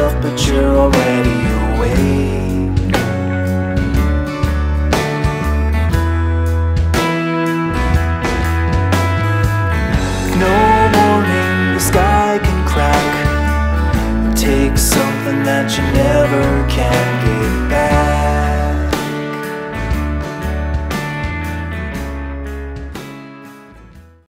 yourself, but you're already awake. No warning, the sky can crack. Take something that you never can